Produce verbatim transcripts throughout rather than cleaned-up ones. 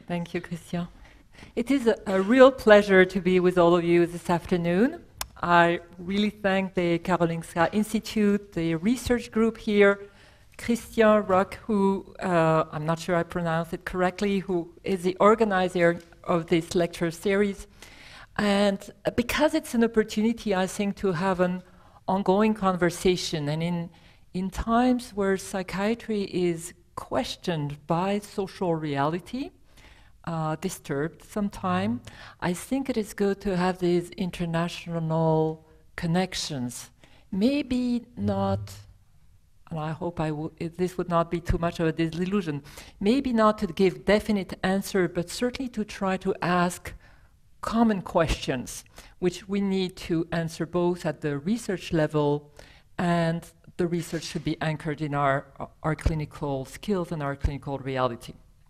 Thank you, Christian. It is a, a real pleasure to be with all of you this afternoon. I really thank the Karolinska Institute, the research group here, Christian Rock, who, uh, I'm not sure I pronounced it correctly, who is the organizer of this lecture series. And uh, because it's an opportunity, I think, to have an ongoing conversation. And in, in times where psychiatry is questioned by social reality, uh, disturbed sometime, I think it is good to have these international connections. Maybe not, and I hope I w this would not be too much of a disillusion, maybe not to give definite answer, but certainly to try to ask common questions, which we need to answer both at the research level, and the research should be anchored in our, our clinical skills and our clinical reality.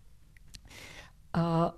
Uh,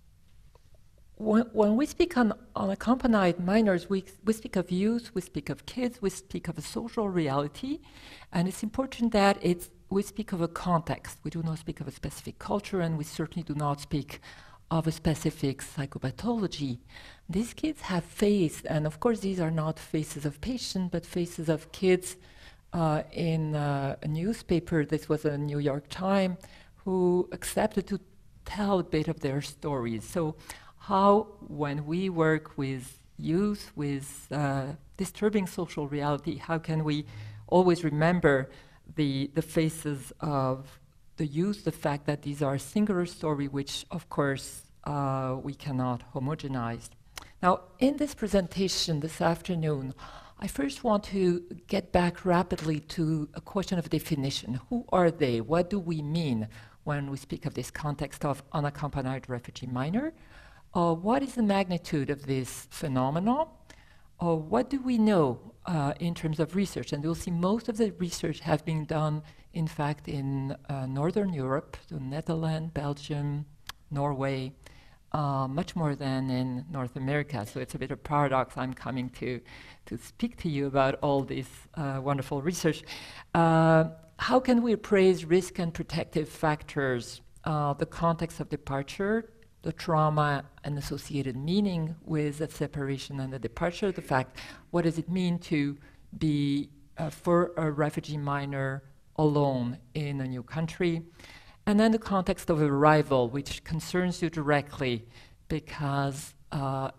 when, when we speak on unaccompanied minors, we, we speak of youth, we speak of kids, we speak of a social reality, and it's important that it's, we speak of a context. We do not speak of a specific culture, and we certainly do not speak of a specific psychopathology. These kids have faced, and of course these are not faces of patients, but faces of kids uh, in uh, a newspaper, this was a New York Times, who accepted to tell a bit of their stories. So how, when we work with youth, with uh, disturbing social reality, how can we always remember the, the faces of the youth, the fact that these are singular stories, which of course uh, we cannot homogenize. Now, in this presentation this afternoon, I first want to get back rapidly to a question of definition. Who are they? What do we mean when we speak of this context of unaccompanied refugee minor? Uh, what is the magnitude of this phenomenon? Uh, what do we know uh, in terms of research? And you'll see most of the research has been done, in fact, in uh, Northern Europe, the Netherlands, Belgium, Norway, uh, much more than in North America. So it's a bit of a paradox. I'm coming to, to speak to you about all this uh, wonderful research. Uh, how can we appraise risk and protective factors, uh, the context of departure, the trauma and associated meaning with the separation and the departure, the fact, what does it mean to be, uh, for a refugee minor alone in a new country, and then the context of arrival, which concerns you directly because uh,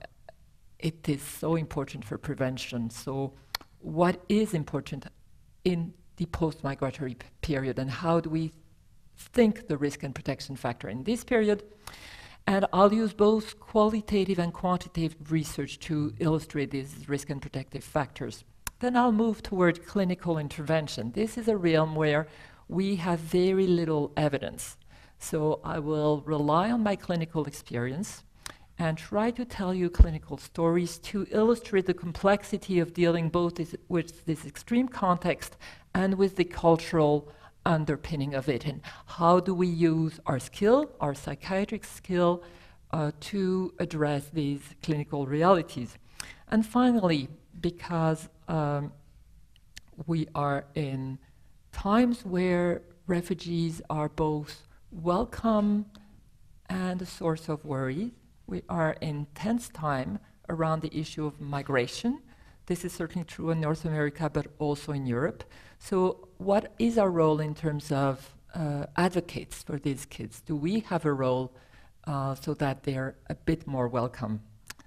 it is so important for prevention. So what is important in the post-migratory period, and how do we think the risk and protection factor in this period? And I'll use both qualitative and quantitative research to illustrate these risk and protective factors. Then I'll move toward clinical intervention. This is a realm where we have very little evidence. So I will rely on my clinical experience and try to tell you clinical stories to illustrate the complexity of dealing both this, with this extreme context and with the cultural underpinning of it, and how do we use our skill, our psychiatric skill, uh, to address these clinical realities. And finally, because um, we are in times where refugees are both welcome and a source of worry, we are in tense time around the issue of migration. This is certainly true in North America, but also in Europe. So what is our role in terms of uh, advocates for these kids? Do we have a role uh, so that they're a bit more welcome?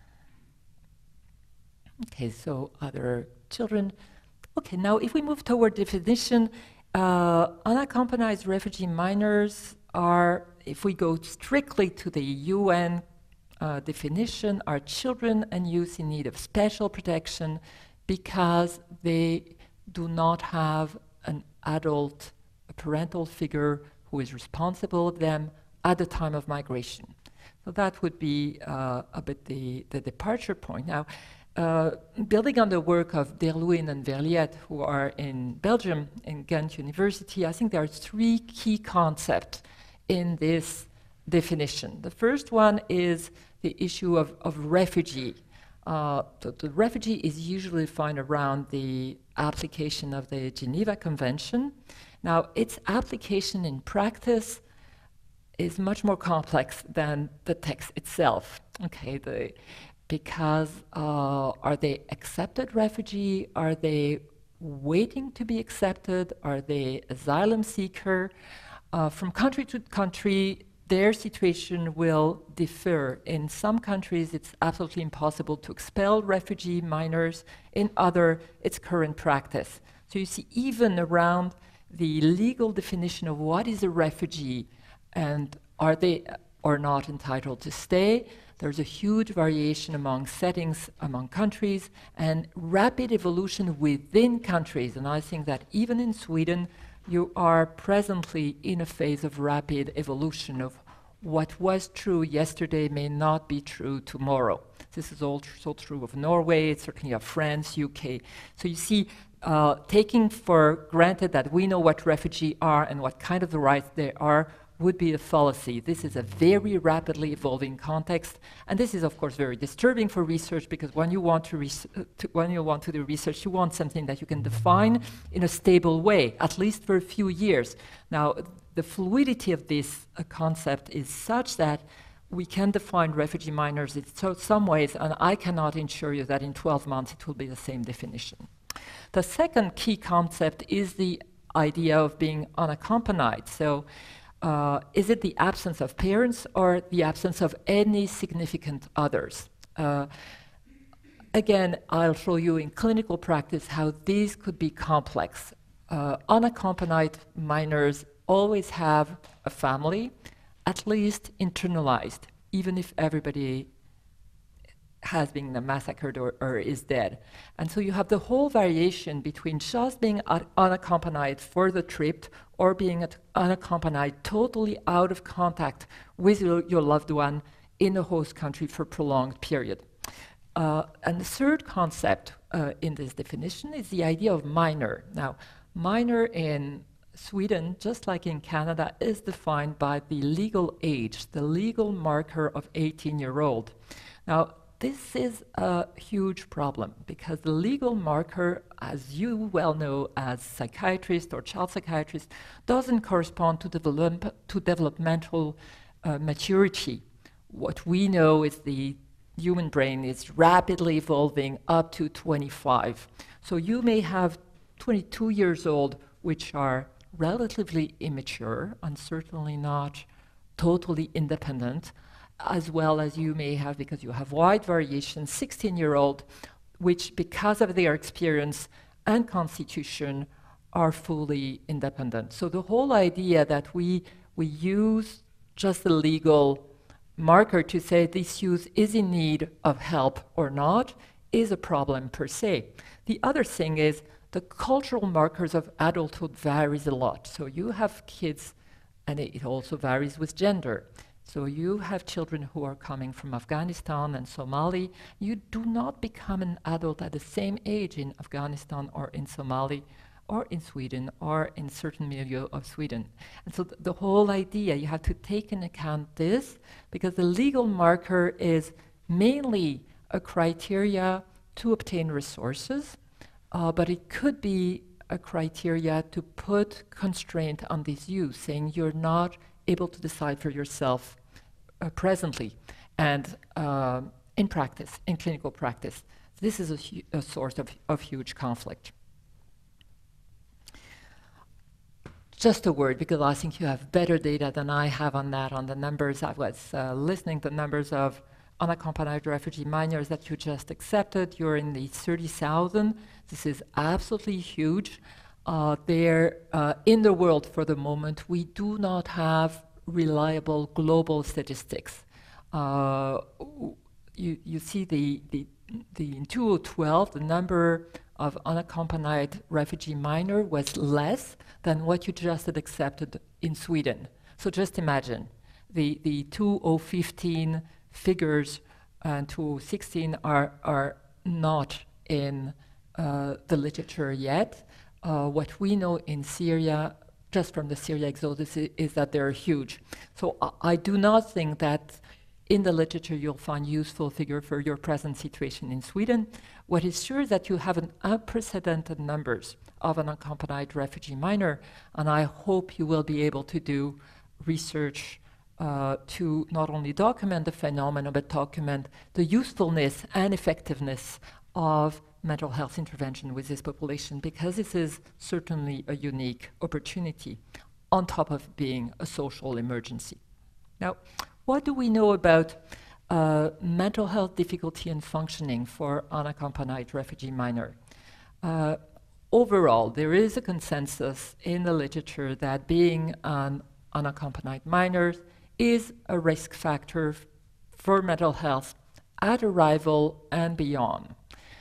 Okay, so other children. Okay, now if we move toward definition, uh, unaccompanied refugee minors are, if we go strictly to the U N uh, definition, are children and youth in need of special protection because they do not have an adult, a parental figure who is responsible of them at the time of migration. So that would be uh, a bit the, the departure point. Now, uh, building on the work of Derlewin and Verliet, who are in Belgium, in Ghent University, I think there are three key concepts in this definition. The first one is the issue of, of refugee. Uh, the, the refugee is usually defined around the application of the Geneva Convention. Now, its application in practice is much more complex than the text itself. Okay, the, because uh, are they accepted refugee? Are they waiting to be accepted? Are they asylum seeker? Uh, from country to country, their situation will differ. In some countries, it's absolutely impossible to expel refugee minors. In other, it's current practice. So you see, even around the legal definition of what is a refugee and are they or not entitled to stay, there's a huge variation among settings, among countries, and rapid evolution within countries. And I think that even in Sweden, you are presently in a phase of rapid evolution of what was true yesterday may not be true tomorrow. This is also true of Norway, certainly of France, U K. So you see, uh, taking for granted that we know what refugees are and what kind of the rights there are would be a fallacy. This is a very rapidly evolving context, and this is of course very disturbing for research, because when you want to, uh, to when you want to do research, you want something that you can define in a stable way, at least for a few years. Now, the fluidity of this uh, concept is such that we can define refugee minors in so some ways, and I cannot assure you that in twelve months it will be the same definition. The second key concept is the idea of being unaccompanied. So. Uh, is it the absence of parents or the absence of any significant others? Uh, again, I'll show you in clinical practice how these could be complex. Uh, unaccompanied minors always have a family, at least internalized, even if everybody has been massacred or, or is dead. And so you have the whole variation between just being un unaccompanied for the trip or being unaccompanied, totally out of contact with your, your loved one in a host country for a prolonged period. Uh, and the third concept uh, in this definition is the idea of minor. Now, minor in Sweden, just like in Canada, is defined by the legal age, the legal marker of eighteen year old. Now, this is a huge problem, because the legal marker, as you well know as psychiatrist or child psychiatrist, doesn't correspond to, develop, to developmental uh, maturity. What we know is the human brain is rapidly evolving up to twenty-five. So you may have twenty-two years old, which are relatively immature and certainly not totally independent, as well as you may have, because you have wide variation, sixteen year old, which because of their experience and constitution are fully independent. So the whole idea that we, we use just the legal marker to say this youth is in need of help or not is a problem per se. The other thing is the cultural markers of adulthood varies a lot. So you have kids, and it also varies with gender. So you have children who are coming from Afghanistan and Somali. You do not become an adult at the same age in Afghanistan or in Somali or in Sweden or in certain milieu of Sweden. And so th the whole idea, you have to take into account this, because the legal marker is mainly a criteria to obtain resources, uh, but it could be a criteria to put constraint on this youth, saying you're not able to decide for yourself uh, presently and uh, in practice, in clinical practice. This is a, a source of, of huge conflict. Just a word, because I think you have better data than I have on that, on the numbers. I was uh, listening to the numbers of unaccompanied refugee minors that you just accepted. You're in the thirty thousand. This is absolutely huge. Uh, there, uh, in the world for the moment, we do not have reliable global statistics. Uh, you, you see the, the, the in two thousand twelve, the number of unaccompanied refugee minor was less than what you just had accepted in Sweden. So just imagine, the, the two thousand fifteen figures and two thousand sixteen are, are not in uh, the literature yet. Uh, what we know in Syria, just from the Syria exodus, is, is that they're huge. So uh, I do not think that in the literature you'll find useful figure for your present situation in Sweden. What is sure is that you have an unprecedented numbers of an unaccompanied refugee minor, and I hope you will be able to do research uh, to not only document the phenomenon, but document the usefulness and effectiveness of mental health intervention with this population, because this is certainly a unique opportunity on top of being a social emergency. Now, what do we know about uh, mental health difficulty and functioning for unaccompanied refugee minor? Uh, overall, there is a consensus in the literature that being an unaccompanied minor is a risk factor f- for mental health at arrival and beyond.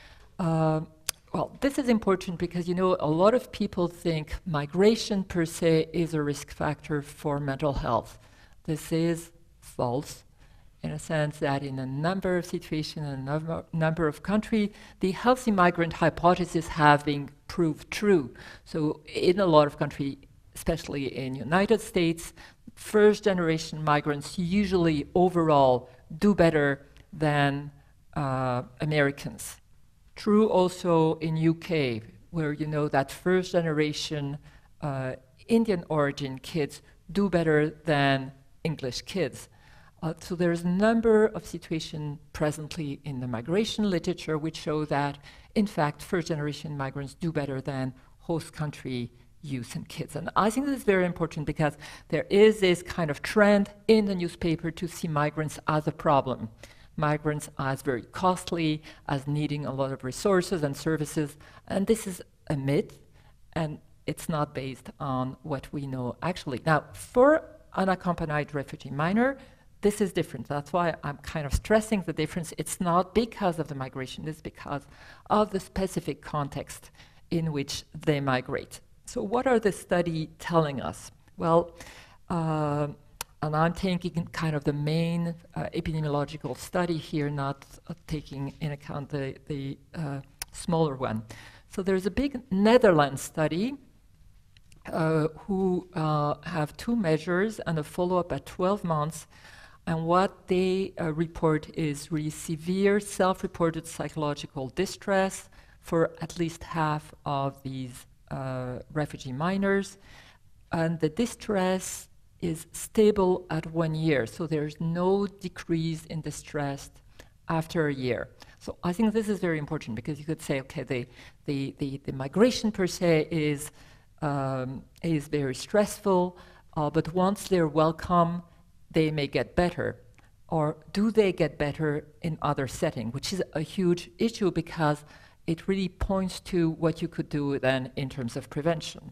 Uh, well, this is important because, you know, a lot of people think migration per se is a risk factor for mental health. This is false, in a sense that in a number of situations, in a number, number of countries, the healthy migrant hypothesis have been proved true. So in a lot of countries, especially in United States, first-generation migrants usually overall do better than uh, Americans. True also in U K, where you know that first-generation uh, Indian origin kids do better than English kids. Uh, so there's a number of situations presently in the migration literature which show that, in fact, first-generation migrants do better than host country youth and kids. And I think this is very important because there is this kind of trend in the newspaper to see migrants as a problem. Migrants as very costly, as needing a lot of resources and services, and this is a myth, and it's not based on what we know actually. Now, for unaccompanied refugee minor, this is different. That's why I'm kind of stressing the difference. It's not because of the migration, it's because of the specific context in which they migrate. So what are the study telling us? Well, uh, and I'm taking kind of the main uh, epidemiological study here, not uh, taking in account the, the uh, smaller one. So there's a big Netherlands study uh, who uh, have two measures and a follow-up at twelve months. And what they uh, report is really severe self-reported psychological distress for at least half of these uh, refugee minors. And the distress is stable at one year, so there's no decrease in distress after a year. So I think this is very important because you could say, okay, the, the, the, the migration per se is, um, is very stressful, uh, but once they're welcome, they may get better. Or do they get better in other settings, which is a huge issue because it really points to what you could do then in terms of prevention.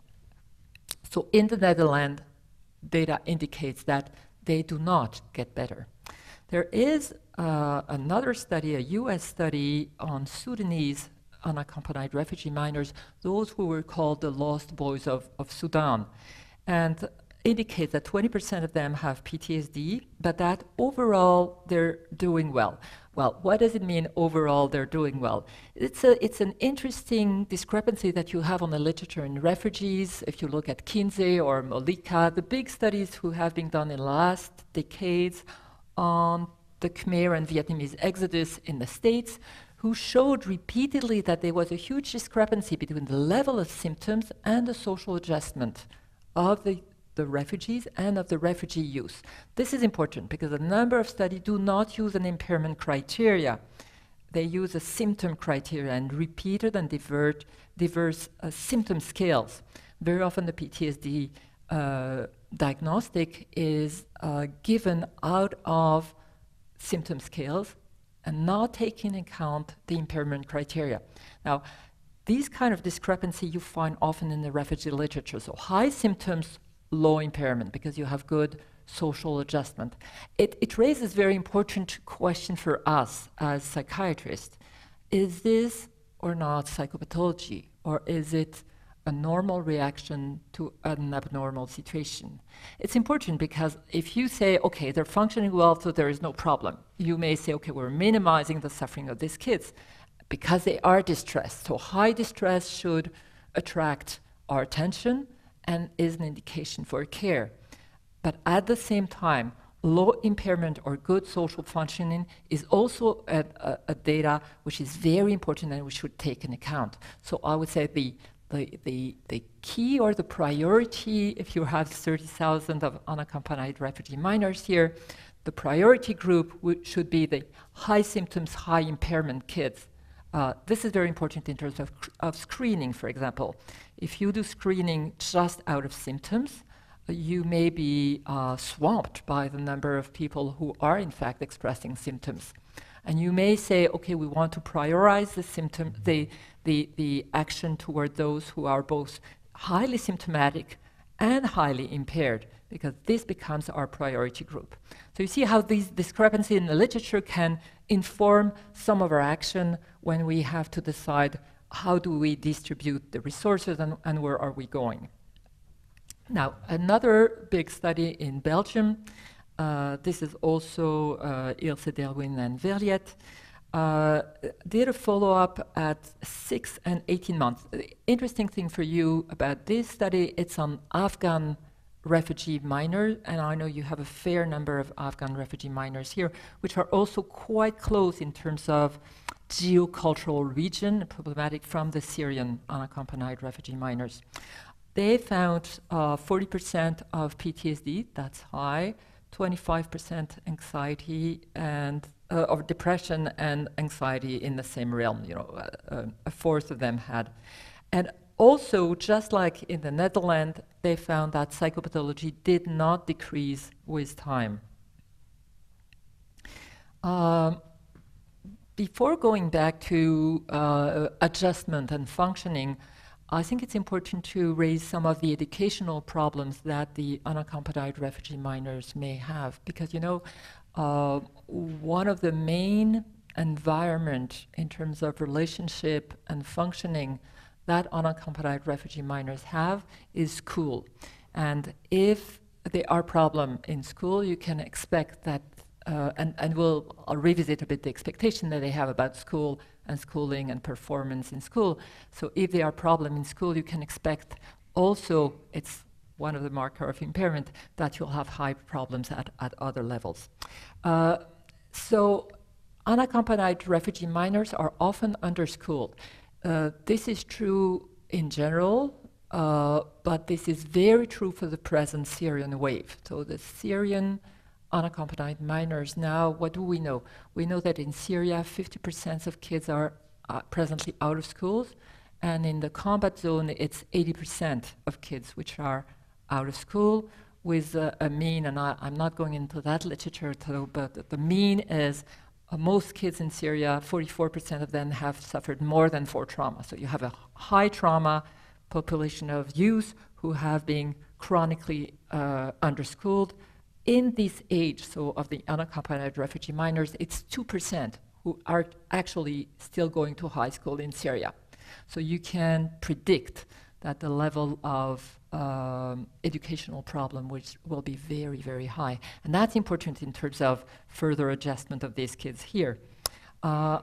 So in the Netherlands, data indicates that they do not get better. There is uh, another study, a U S study on Sudanese unaccompanied refugee minors, those who were called the lost boys of, of Sudan, and indicates that twenty percent of them have P T S D, but that overall they're doing well. Well, what does it mean overall they're doing well? It's, a, it's an interesting discrepancy that you have on the literature in refugees. If you look at Kinsey or Molika, the big studies who have been done in the last decades on the Khmer and Vietnamese exodus in the States, who showed repeatedly that there was a huge discrepancy between the level of symptoms and the social adjustment of the the refugees and of the refugee youth. This is important because a number of studies do not use an impairment criteria. They use a symptom criteria and repeated and divert, diverse uh, symptom scales. Very often the P T S D uh, diagnostic is uh, given out of symptom scales and not taking into account the impairment criteria. Now, these kind of discrepancy you find often in the refugee literature. So high symptoms, low impairment, because you have good social adjustment. It, it raises very important question for us as psychiatrists. Is this or not psychopathology, or is it a normal reaction to an abnormal situation? It's important because if you say, okay, they're functioning well, so there is no problem, you may say, okay, we're minimizing the suffering of these kids because they are distressed. So high distress should attract our attention and is an indication for care. But at the same time, low impairment or good social functioning is also a, a, a data which is very important and we should take into account. So I would say the, the, the, the key or the priority, if you have thirty thousand of unaccompanied refugee minors here, the priority group should be the high symptoms, high impairment kids. Uh, this is very important in terms of, of screening, for example. If you do screening just out of symptoms, uh, you may be uh, swamped by the number of people who are in fact expressing symptoms. And you may say, okay, we want to prioritize the symptom, the, the, the action toward those who are both highly symptomatic and highly impaired, because this becomes our priority group. So you see how these discrepancies in the literature can inform some of our action when we have to decide how do we distribute the resources and, and where are we going. Now, another big study in Belgium, uh, this is also uh, Ilse Delwin and Verliet, uh, did a follow-up at six and eighteen months. The interesting thing for you about this study, it's on Afghan refugee minors, and I know you have a fair number of Afghan refugee minors here, which are also quite close in terms of geocultural region, problematic from the Syrian unaccompanied refugee minors. They found uh, forty percent of P T S D, that's high, twenty-five percent anxiety and uh, of depression and anxiety in the same realm. You know, uh, uh, a fourth of them had. And also, just like in the Netherlands, they found that psychopathology did not decrease with time. Um, before going back to uh, adjustment and functioning, I think it's important to raise some of the educational problems that the unaccompanied refugee minors may have, because, you know, uh, one of the main environment in terms of relationship and functioning that unaccompanied refugee minors have is school. And if there are problems in school, you can expect that, uh, and, and we'll I'll revisit a bit the expectation that they have about school and schooling and performance in school. So if there are problems in school, you can expect also, it's one of the markers of impairment, that you'll have high problems at, at other levels. Uh, so unaccompanied refugee minors are often underschooled. Uh, this is true in general, uh, but this is very true for the present Syrian wave. So the Syrian unaccompanied minors now, what do we know? We know that in Syria, fifty percent of kids are uh, presently out of schools, and in the combat zone, it's eighty percent of kids which are out of school, with uh, a mean, and I, I'm not going into that literature, though, but the mean is Uh, most kids in Syria, forty-four percent of them have suffered more than four trauma. So you have a high trauma population of youth who have been chronically uh, underschooled. In this age, so of the unaccompanied refugee minors, it's two percent who are actually still going to high school in Syria. So you can predict that the level of um, educational problem which will be very, very high. And that's important in terms of further adjustment of these kids here. Uh,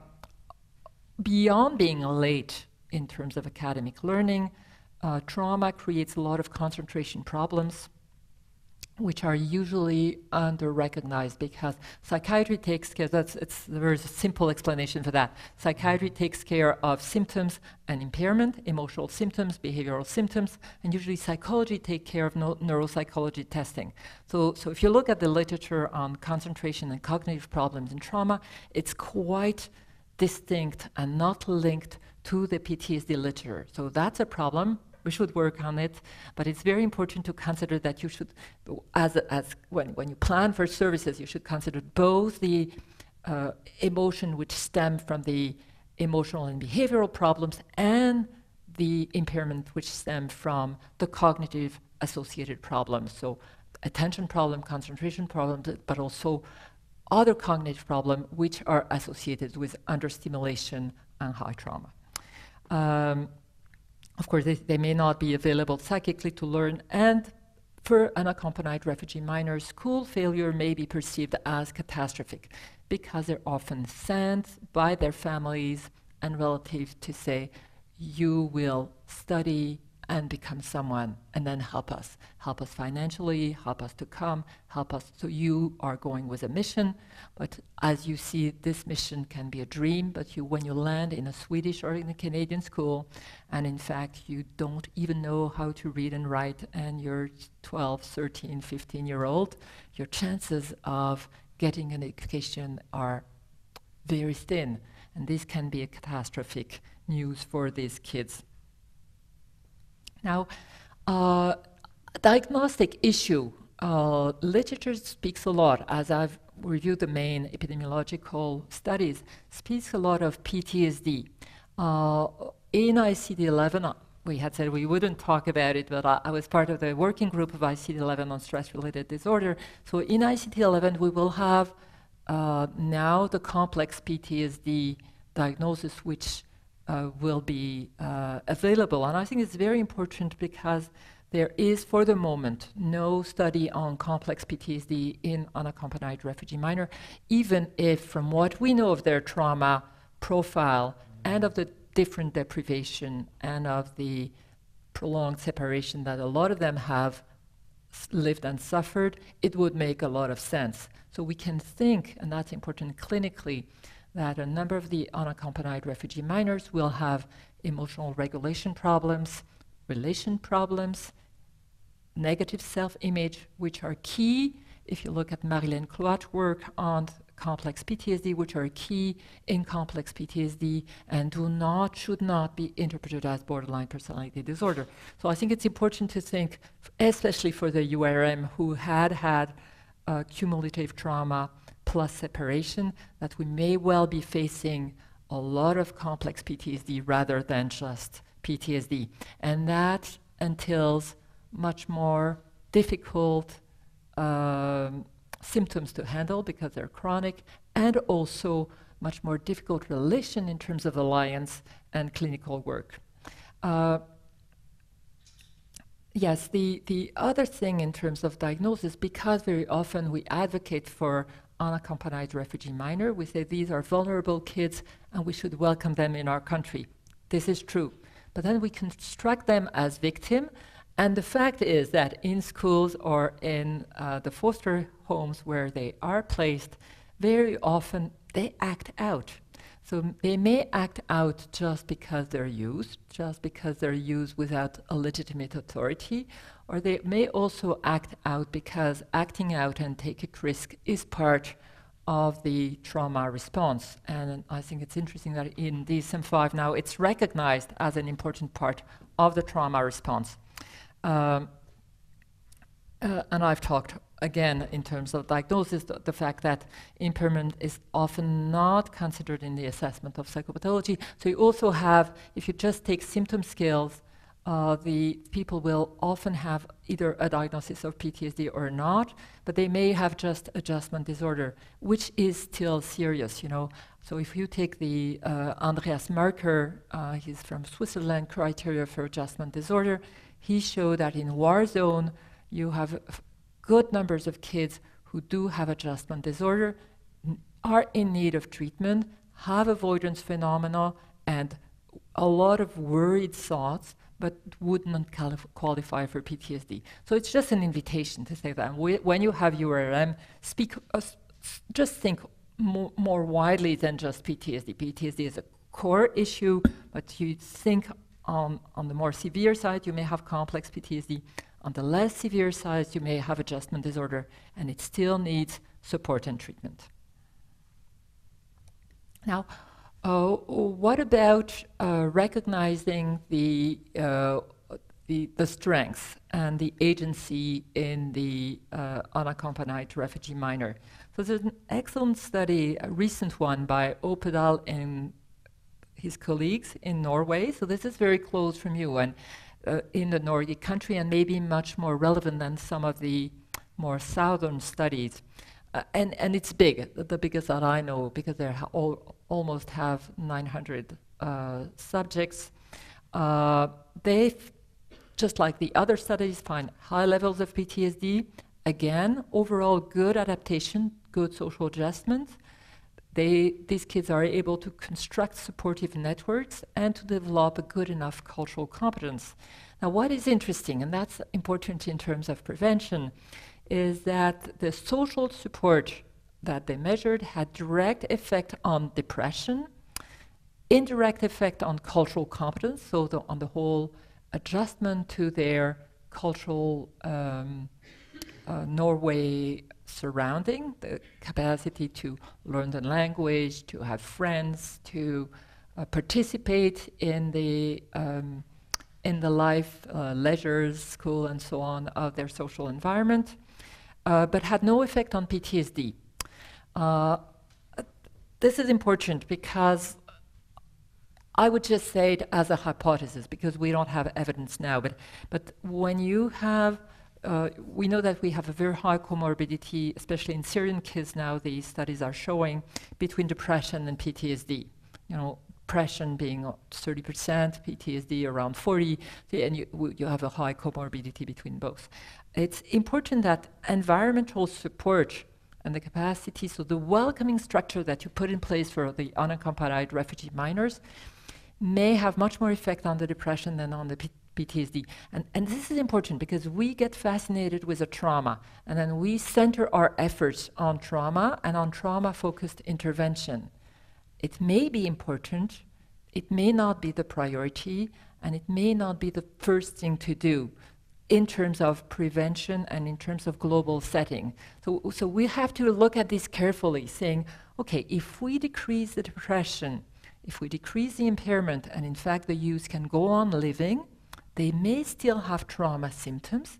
beyond being late in terms of academic learning, uh, trauma creates a lot of concentration problems, which are usually under-recognized, because psychiatry takes care, that's, it's, there's a simple explanation for that. Psychiatry takes care of symptoms and impairment, emotional symptoms, behavioral symptoms, and usually psychology takes care of no, neuropsychology testing. So, so if you look at the literature on concentration and cognitive problems in trauma, it's quite distinct and not linked to the P T S D literature. So that's a problem. We should work on it, but it's very important to consider that you should, as, as when, when you plan for services, you should consider both the uh, emotion which stem from the emotional and behavioral problems and the impairment which stem from the cognitive associated problems. So attention problem, concentration problems, but also other cognitive problems which are associated with understimulation and high trauma. Um, Of course, they, they may not be available psychically to learn, and for unaccompanied refugee minors, school failure may be perceived as catastrophic because they're often sent by their families and relatives to say, you will study and become someone, and then help us. Help us financially, help us to come, help us. So you are going with a mission, but as you see, this mission can be a dream, but you, when you land in a Swedish or in a Canadian school, and in fact you don't even know how to read and write, and you're twelve, thirteen, fifteen year old, your chances of getting an education are very thin, and this can be a catastrophic news for these kids. Now, uh, diagnostic issue, uh, literature speaks a lot, as I've reviewed the main epidemiological studies, speaks a lot of P T S D. Uh, in I C D eleven, uh, we had said we wouldn't talk about it, but I, I was part of the working group of I C D eleven on stress-related disorder. So in I C D eleven, we will have uh, now the complex P T S D diagnosis, which Uh, will be uh, available. And I think it's very important because there is, for the moment, no study on complex P T S D in unaccompanied refugee minor, even if from what we know of their trauma profile and of the different deprivation and of the prolonged separation that a lot of them have lived and suffered, it would make a lot of sense. So we can think, and that's important clinically, that a number of the unaccompanied refugee minors will have emotional regulation problems, relation problems, negative self-image, which are key, if you look at Marilyn Cloat's work on complex P T S D, which are key in complex P T S D and do not, should not be interpreted as borderline personality disorder. So I think it's important to think, especially for the U R M who had had uh, cumulative trauma plus separation, that we may well be facing a lot of complex P T S D rather than just P T S D. And that entails much more difficult um, symptoms to handle because they're chronic, and also much more difficult relation in terms of alliance and clinical work. Uh, yes, the, the other thing in terms of diagnosis, because very often we advocate for unaccompanied refugee minor, we say these are vulnerable kids and we should welcome them in our country. This is true. But then we construct them as victim, and the fact is that in schools or in uh, the foster homes where they are placed, very often they act out. So they may act out just because they're used, just because they're used without a legitimate authority, or they may also act out because acting out and taking risk is part of the trauma response. And I think it's interesting that in D S M five now it's recognized as an important part of the trauma response. Um, uh, and I've talked again in terms of diagnosis, the, the fact that impairment is often not considered in the assessment of psychopathology. So you also have, if you just take symptom scales, uh, the people will often have either a diagnosis of P T S D or not, but they may have just adjustment disorder, which is still serious, you know. So if you take the uh, Andreas Marker, uh, he's from Switzerland, criteria for adjustment disorder, he showed that in war zone, you have good numbers of kids who do have adjustment disorder, are in need of treatment, have avoidance phenomena, and a lot of worried thoughts, but would not qualify for P T S D. So it's just an invitation to say that we, when you have U R M, speak, uh, just think mo more widely than just P T S D. P T S D is a core issue, but you think on, on the more severe side, you may have complex P T S D. On the less severe side, you may have adjustment disorder, and it still needs support and treatment. Now, uh, what about uh, recognizing the, uh, the, the strengths and the agency in the uh, unaccompanied refugee minor? So there's an excellent study, a recent one by Opedal and his colleagues in Norway. So this is very close from you, and Uh, in the Nordic country, and maybe much more relevant than some of the more southern studies. Uh, and, and it's big, the biggest that I know, because they ha all, almost have nine hundred uh, subjects. Uh, they, just like the other studies, find high levels of P T S D. Again, overall good adaptation, good social adjustment. they, these kids are able to construct supportive networks and to develop a good enough cultural competence. Now, what is interesting, and that's important in terms of prevention, is that the social support that they measured had direct effect on depression, indirect effect on cultural competence, so the, on the whole adjustment to their cultural um, uh, Norway surrounding, the capacity to learn the language, to have friends, to uh, participate in the um, in the life, uh, leisure, school, and so on of their social environment, uh, but had no effect on P T S D. Uh, this is important because I would just say it as a hypothesis because we don't have evidence now, but, but when you have, uh, we know that we have a very high comorbidity, especially in Syrian kids now, these studies are showing, between depression and P T S D. You know, depression being thirty percent, P T S D around forty, and you, you have a high comorbidity between both. It's important that environmental support and the capacity, so the welcoming structure that you put in place for the unaccompanied refugee minors may have much more effect on the depression than on the P P T S D. And, and this is important because we get fascinated with a trauma, and then we center our efforts on trauma and on trauma-focused intervention. It may be important, it may not be the priority, and it may not be the first thing to do in terms of prevention and in terms of global setting. So, so we have to look at this carefully, saying, okay, if we decrease the depression, if we decrease the impairment, and in fact the youth can go on living, they may still have trauma symptoms,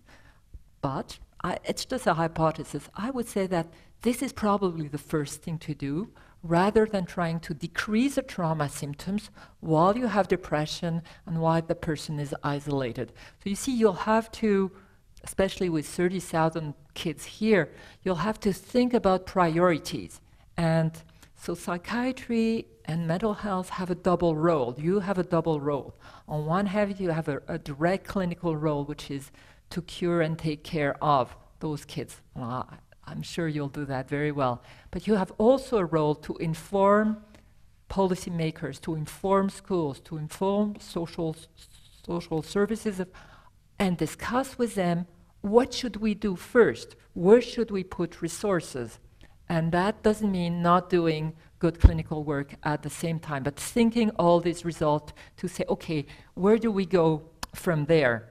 but I, it's just a hypothesis. I would say that this is probably the first thing to do, rather than trying to decrease the trauma symptoms while you have depression and while the person is isolated. So you see, you'll have to, especially with thirty thousand kids here, you'll have to think about priorities. And so psychiatry and mental health have a double role. You have a double role. On one hand, you have a, a direct clinical role, which is to cure and take care of those kids. Well, I'm sure you'll do that very well. But you have also a role to inform policymakers, to inform schools, to inform social, social services, of, and discuss with them, what should we do first? Where should we put resources? And that doesn't mean not doing good clinical work at the same time, but thinking all these results to say, okay, where do we go from there?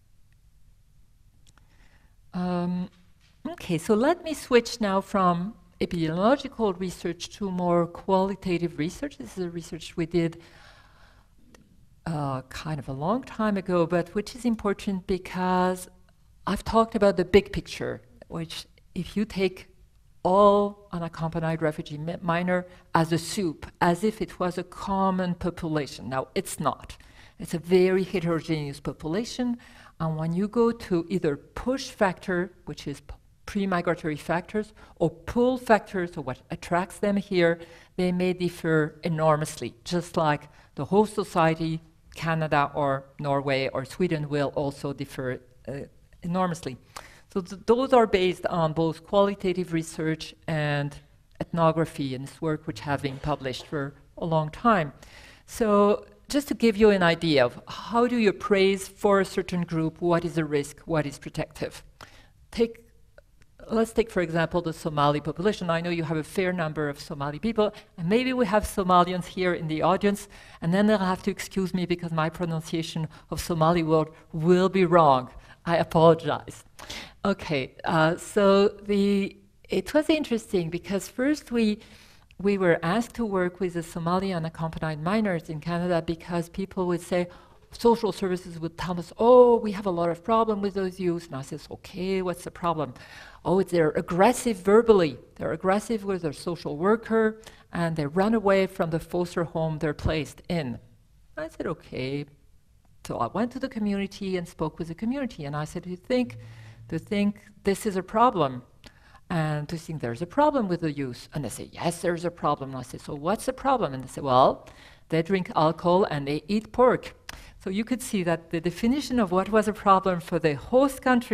Um, Okay, so let me switch now from epidemiological research to more qualitative research. This is a research we did uh, kind of a long time ago, but which is important because I've talked about the big picture, which if you take all unaccompanied refugee mi minor as a soup, as if it was a common population. Now, it's not. It's a very heterogeneous population, and when you go to either push factor, which is pre-migratory factors, or pull factors, or what attracts them here, they may differ enormously, just like the host society, Canada or Norway or Sweden, will also differ uh, enormously. So th those are based on both qualitative research and ethnography, and this work which have been published for a long time. So just to give you an idea of how do you appraise for a certain group, what is the risk, what is protective. Take Let's take, for example, the Somali population. I know you have a fair number of Somali people, and maybe we have Somalians here in the audience, and then they'll have to excuse me because my pronunciation of Somali word will be wrong. I apologize. Okay, uh, so the, it was interesting because first we, we were asked to work with the Somali unaccompanied minors in Canada because people would say, social services would tell us, oh, we have a lot of problem with those youth. And I says, okay, what's the problem? Oh, they're aggressive verbally. They're aggressive with their social worker, and they run away from the foster home they're placed in. I said, okay. So I went to the community and spoke with the community, and I said, do you think, do you think this is a problem? And do you think there's a problem with the youth? And they say, yes, there's a problem. And I said, so what's the problem? And they say, well, they drink alcohol and they eat pork. So you could see that the definition of what was a problem for the host country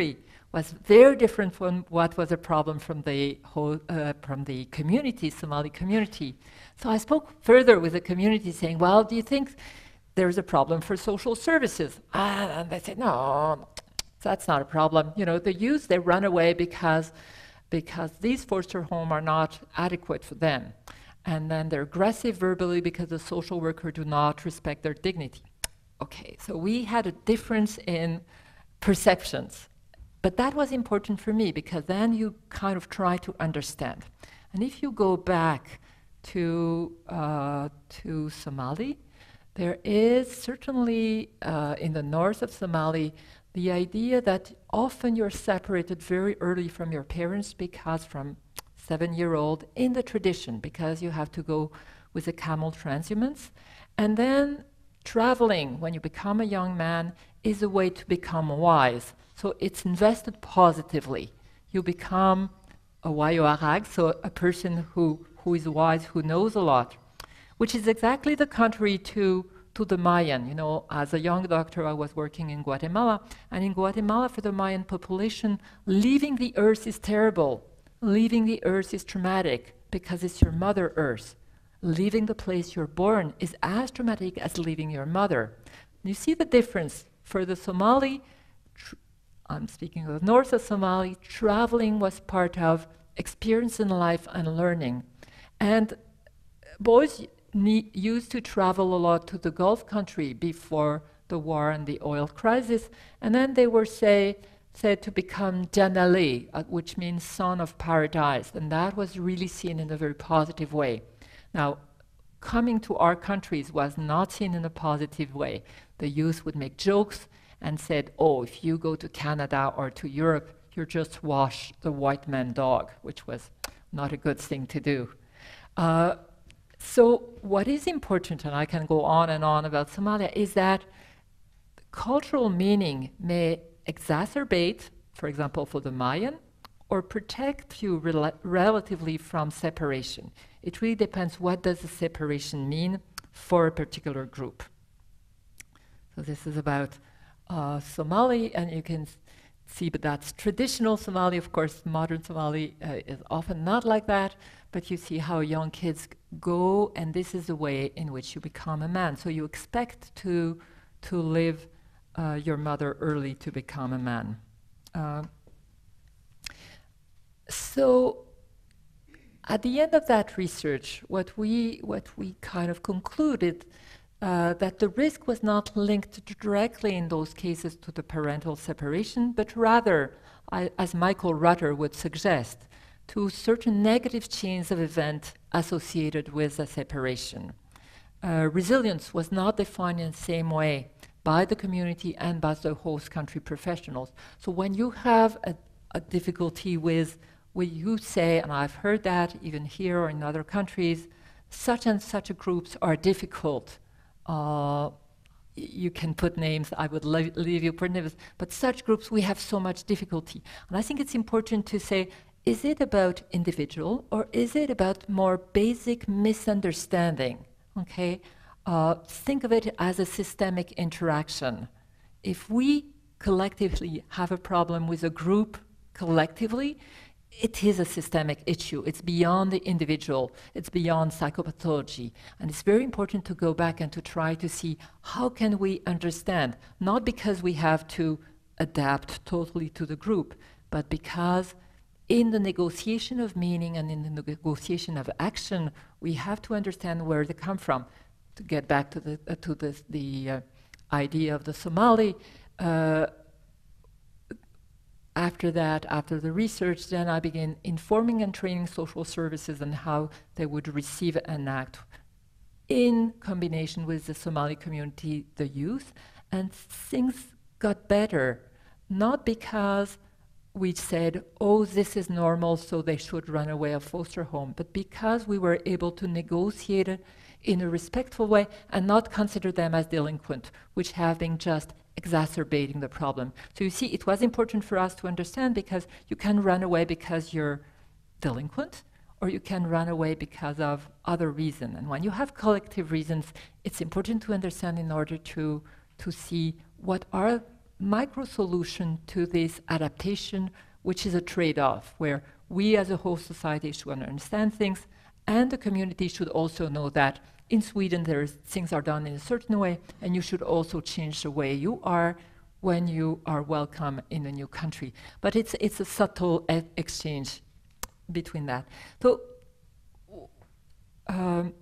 was very different from what was a problem from the whole, uh, from the community, Somali community. So I spoke further with the community saying, well, do you think there's a problem for social services? Ah, and they said, no, that's not a problem. You know, the youth, they run away because, because these foster homes are not adequate for them. And then they're aggressive verbally because the social worker do not respect their dignity. Okay, so we had a difference in perceptions. But that was important for me because then you kind of try to understand. And if you go back to, uh, to Somali, there is certainly uh, in the north of Somali the idea that often you're separated very early from your parents because from seven-year-old in the tradition, because you have to go with the camel transhumance. And then traveling when you become a young man is a way to become wise. So it's invested positively. You become a wayoarag, so a person who, who is wise, who knows a lot, which is exactly the contrary to, to the Mayan. You know, as a young doctor, I was working in Guatemala, and in Guatemala, for the Mayan population, leaving the earth is terrible. Leaving the earth is traumatic because it's your mother earth. Leaving the place you're born is as traumatic as leaving your mother. You see the difference. For the Somali, I'm speaking of the north of Somali, traveling was part of experience in life and learning. And boys need, used to travel a lot to the Gulf country before the war and the oil crisis, and then they were say, said to become Janali, uh, which means son of paradise, and that was really seen in a very positive way. Now, coming to our countries was not seen in a positive way. The youth would make jokes and said, oh, if you go to Canada or to Europe, you're just wash the white man dog, which was not a good thing to do. Uh, so what is important, and I can go on and on about Somalia, is that cultural meaning may exacerbate, for example, for the Mayan, or protect you rel relatively from separation. It really depends what does the separation mean for a particular group. So this is about uh, Somali, and you can see, but that's traditional Somali. Of course, modern Somali uh, is often not like that, but you see how young kids go, and this is the way in which you become a man. So you expect to, to live uh, your mother early to become a man. Uh, so at the end of that research, what we, what we kind of concluded Uh, that the risk was not linked directly in those cases to the parental separation, but rather, I, as Michael Rutter would suggest, to certain negative chains of events associated with a separation. Uh, resilience was not defined in the same way by the community and by the host country professionals. So when you have a, a difficulty with, when you say, and I've heard that even here or in other countries, such and such groups are difficult. Uh, you can put names, I would leave you put names, but such groups, we have so much difficulty. And I think it's important to say, is it about individual or is it about more basic misunderstanding? Okay, uh, think of it as a systemic interaction. If we collectively have a problem with a group collectively, it is a systemic issue. It's beyond the individual. It's beyond psychopathology. And it's very important to go back and to try to see how can we understand, not because we have to adapt totally to the group, but because in the negotiation of meaning and in the negotiation of action, we have to understand where they come from. To get back to the, uh, to the, the uh, idea of the Somali, uh, after that, after the research, then I began informing and training social services on how they would receive and act in combination with the Somali community, the youth, and things got better, not because we said, oh, this is normal, so they should run away of foster home, but because we were able to negotiate it in a respectful way and not consider them as delinquent, which have been just exacerbating the problem. So you see, it was important for us to understand because you can run away because you're delinquent, or you can run away because of other reason. And when you have collective reasons, it's important to understand in order to, to see what are micro solution to this adaptation, which is a trade-off, where we as a whole society should understand things, and the community should also know that in Sweden there's things are done in a certain way, and you should also change the way you are when you are welcome in a new country. But it's it's a subtle e exchange between that. So um,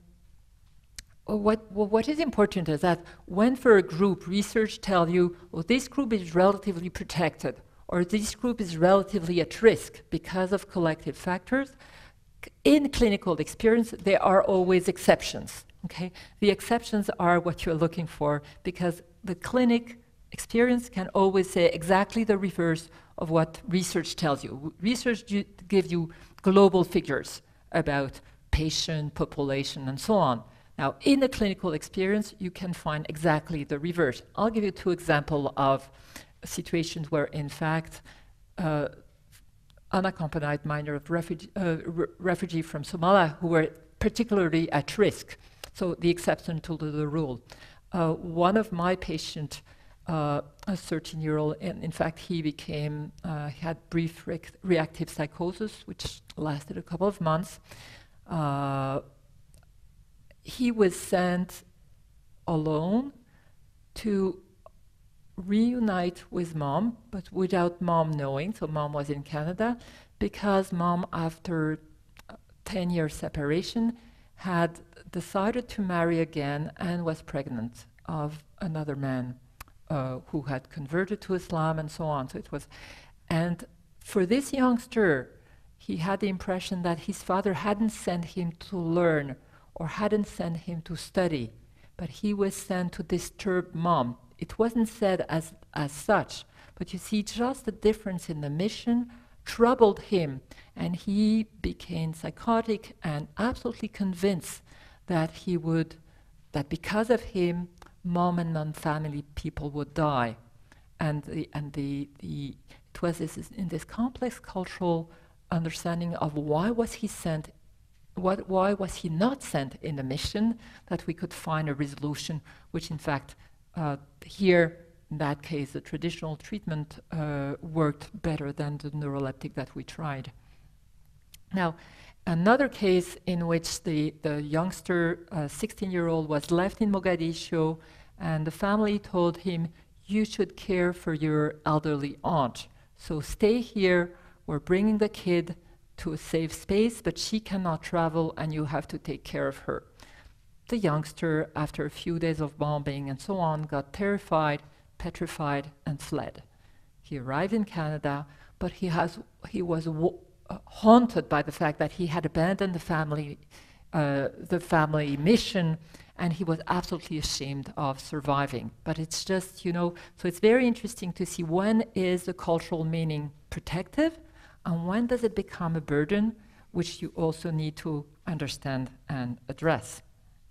what what is important is that when for a group research tell you, well, this group is relatively protected, or this group is relatively at risk because of collective factors, in clinical experience, there are always exceptions, okay? The exceptions are what you're looking for, because the clinic experience can always say exactly the reverse of what research tells you. Research gives you global figures about patient, population, and so on. Now, in the clinical experience, you can find exactly the reverse. I'll give you two examples of situations where, in fact, uh, unaccompanied minor of refugee, uh, re refugee from Somalia who were particularly at risk. So the exception to the rule. Uh, one of my patients, uh, a thirteen-year-old, and in fact he became, uh, he had brief re reactive psychosis, which lasted a couple of months. Uh, he was sent alone to reunite with mom, but without mom knowing. So mom was in Canada, because mom, after ten years separation, had decided to marry again and was pregnant of another man uh, who had converted to Islam and so on. So it was, and for this youngster, he had the impression that his father hadn't sent him to learn or hadn't sent him to study, but he was sent to disturb mom. It wasn't said as, as such, but you see, just the difference in the mission troubled him, and he became psychotic and absolutely convinced that he would, that because of him, mom and non-family people would die. And the, and the, the, it was this, in this complex cultural understanding of why was he sent, what, why was he not sent in the mission, that we could find a resolution, which in fact, uh, here, in that case, the traditional treatment uh, worked better than the neuroleptic that we tried. Now, another case in which the, the youngster, sixteen-year-old, uh, was left in Mogadishu, and the family told him, you should care for your elderly aunt. So stay here, we're bringing the kid to a safe space, but she cannot travel and you have to take care of her. The youngster, after a few days of bombing and so on, got terrified, petrified, and fled. He arrived in Canada, but he, has, he was w uh, haunted by the fact that he had abandoned the family, uh, the family mission, and he was absolutely ashamed of surviving. But it's just, you know, so it's very interesting to see when is the cultural meaning protective, and when does it become a burden, which you also need to understand and address.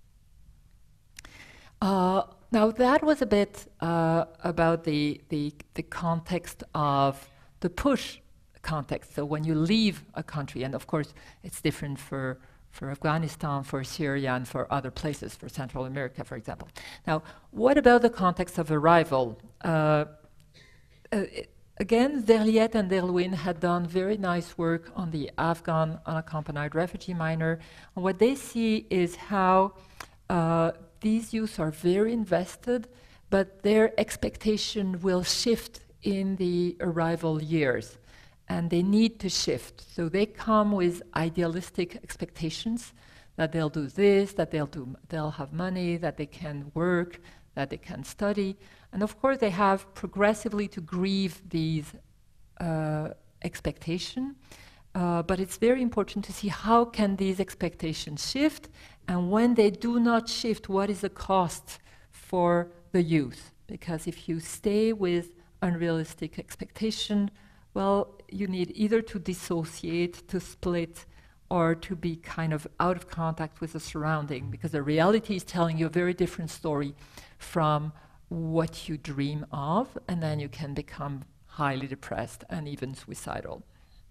Uh, now that was a bit uh, about the, the, the context of the push context. So when you leave a country, and of course it's different for, for Afghanistan, for Syria, and for other places, for Central America, for example. Now, what about the context of arrival? Uh, uh, again, Verliet and Derlwin had done very nice work on the Afghan unaccompanied refugee minor, and what they see is how uh, these youths are very invested, but their expectation will shift in the arrival years, and they need to shift. So they come with idealistic expectations that they'll do this, that they'll do, they'll have money, that they can work, that they can study, and of course they have progressively to grieve these uh, expectations. Uh, but it's very important to see how can these expectations shift, and when they do not shift, what is the cost for the youth? Because if you stay with unrealistic expectation, well, you need either to dissociate, to split, or to be kind of out of contact with the surrounding, because the reality is telling you a very different story from what you dream of, and then you can become highly depressed and even suicidal.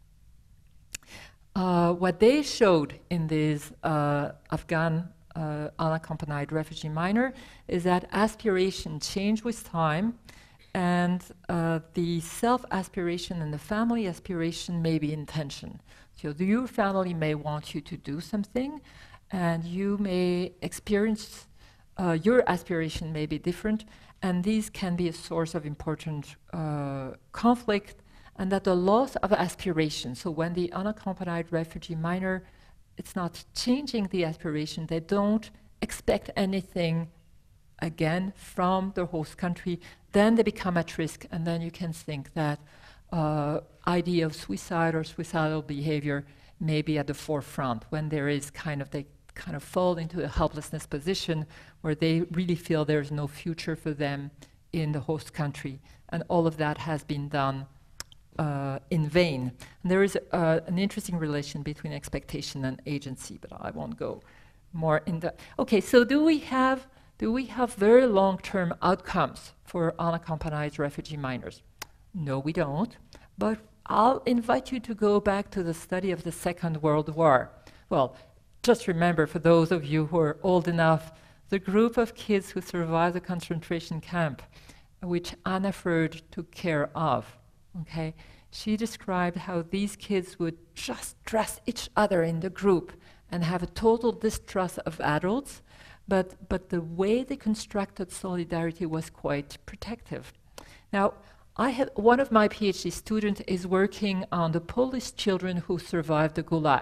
Uh, what they showed in this uh, Afghan uh, unaccompanied refugee minor is that aspiration changed with time, and uh, the self-aspiration and the family aspiration may be in tension. So the, your family may want you to do something, and you may experience, uh, your aspiration may be different, and these can be a source of important uh, conflict, and that the loss of aspiration, so when the unaccompanied refugee minor, it's not changing the aspiration, they don't expect anything again from the host country, then they become at risk, and then you can think that uh, idea of suicide or suicidal behavior may be at the forefront when there is kind of, they kind of fall into a helplessness position where they really feel there's no future for them in the host country. And all of that has been done uh, in vain. And there is uh, an interesting relation between expectation and agency, but I won't go more in the, okay, so do we have, do we have very long-term outcomes for unaccompanied refugee minors? No, we don't, but I'll invite you to go back to the study of the Second World War. Well, just remember, for those of you who are old enough, the group of kids who survived the concentration camp, which Anna Freud took care of, okay? She described how these kids would just dress each other in the group and have a total distrust of adults, but, but the way they constructed solidarity was quite protective. Now, I have, one of my PhD students is working on the Polish children who survived the Gulag.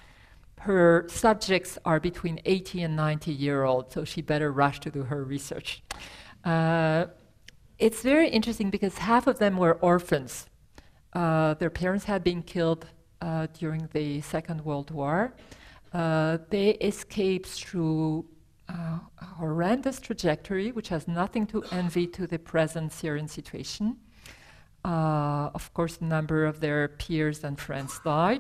Her subjects are between eighty and ninety year old, so she better rush to do her research. Uh, it's very interesting because half of them were orphans. Uh, their parents had been killed uh, during the Second World War. Uh, they escaped through uh, a horrendous trajectory, which has nothing to envy to the present Syrian situation. Uh, of course, a number of their peers and friends died.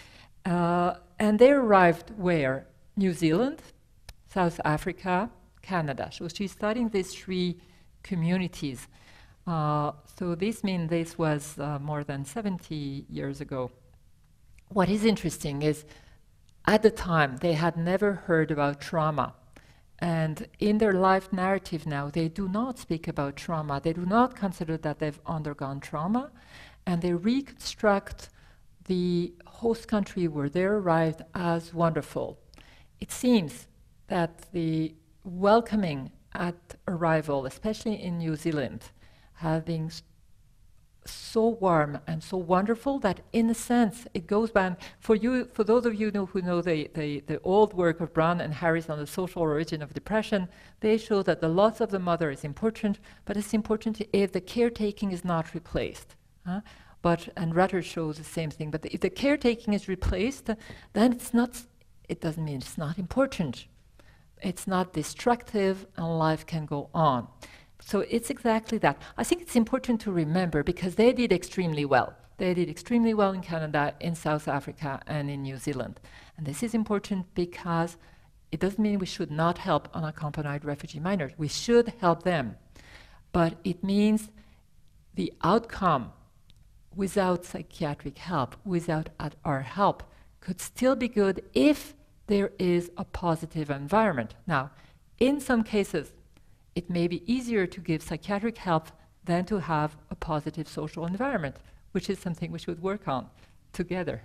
Uh, and they arrived where? New Zealand, South Africa, Canada. So she's studying these three communities. Uh, so this means this was uh, more than seventy years ago. What is interesting is, at the time, they had never heard about trauma. And in their life narrative now, they do not speak about trauma. They do not consider that they've undergone trauma. And they reconstruct the host country where they arrived as wonderful. It seems that the welcoming at arrival, especially in New Zealand, have been so warm and so wonderful that, in a sense, it goes back. For you, for those of you know, who know the, the, the old work of Brown and Harris on the social origin of depression, they show that the loss of the mother is important, but it's important if the caretaking is not replaced. Huh? But, and Rutter shows the same thing, but the, if the caretaking is replaced, then it's not, it doesn't mean it's not important. It's not destructive, and life can go on. So it's exactly that. I think it's important to remember because they did extremely well. They did extremely well in Canada, in South Africa, and in New Zealand. And this is important because it doesn't mean we should not help unaccompanied refugee minors. We should help them. But it means the outcome without psychiatric help, without our help, could still be good if there is a positive environment. Now, in some cases, it may be easier to give psychiatric help than to have a positive social environment, which is something we should work on together.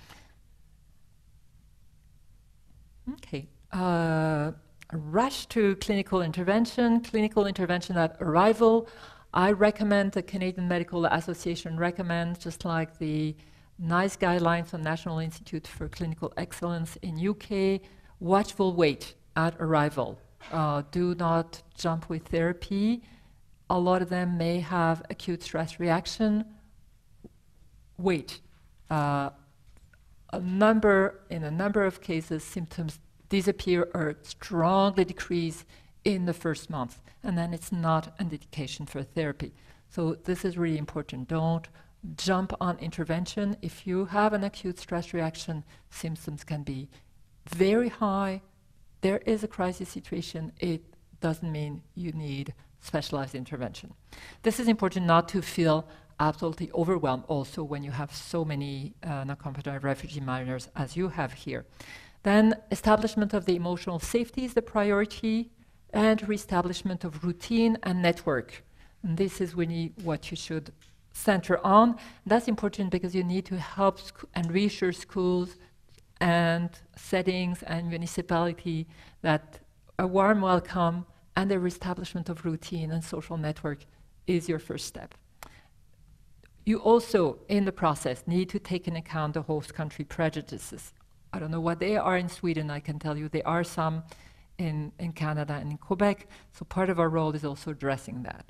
Okay, uh, rush to clinical intervention. Clinical intervention at arrival. I recommend, the Canadian Medical Association recommends, just like the NICE guidelines on National Institute for Clinical Excellence in U K, watchful wait at arrival. Uh, do not jump with therapy. A lot of them may have acute stress reaction. Wait. Uh, a number, in a number of cases, symptoms disappear or strongly decrease in the first month, and then it's not an indication for therapy. So this is really important. Don't jump on intervention. If you have an acute stress reaction, symptoms can be very high. There is a crisis situation. It doesn't mean you need specialized intervention. This is important not to feel absolutely overwhelmed also when you have so many uh, unaccompanied refugee minors as you have here. Then establishment of the emotional safety is the priority, and reestablishment of routine and network. And this is really what you should center on. That's important because you need to help sc- and reassure schools and settings and municipality that a warm welcome and the reestablishment of routine and social network is your first step. You also, in the process, need to take into account the host country prejudices. I don't know what they are in Sweden. I can tell you there are some in, in Canada and in Quebec. So part of our role is also addressing that.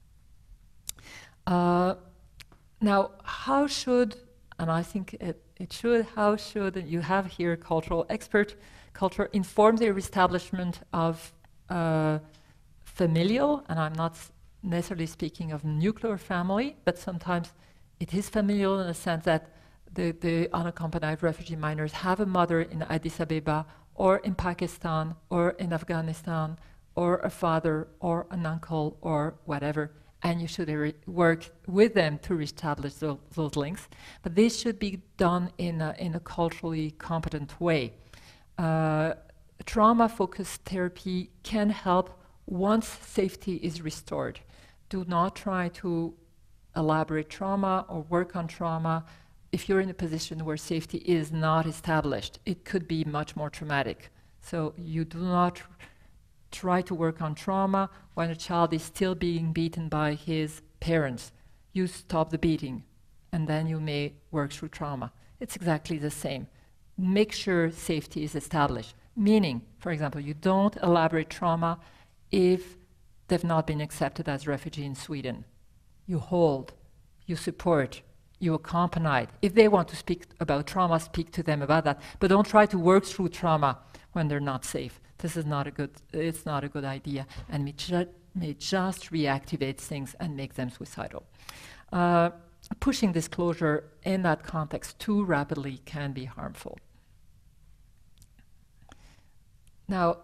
Uh, now, how should, and I think it, it should, how should, and you have here a cultural expert, culture inform the reestablishment of uh, familial, and I'm not necessarily speaking of nuclear family, but sometimes it is familial in the sense that the, the unaccompanied refugee minors have a mother in Addis Ababa or in Pakistan or in Afghanistan or a father or an uncle or whatever, and you should re- work with them to reestablish those, those links. But this should be done in a, in a culturally competent way. Uh, trauma-focused therapy can help once safety is restored. Do not try to elaborate trauma or work on trauma if you're in a position where safety is not established. It could be much more traumatic. So you do not try to work on trauma when a child is still being beaten by his parents. You stop the beating, and then you may work through trauma. It's exactly the same. Make sure safety is established. Meaning, for example, you don't elaborate trauma if they've not been accepted as refugee in Sweden. You hold, you support, you accompany. If they want to speak about trauma, speak to them about that. But don't try to work through trauma when they're not safe. This is not a good, it's not a good idea, and may, ju- may just reactivate things and make them suicidal. Uh, pushing disclosure in that context too rapidly can be harmful. Now,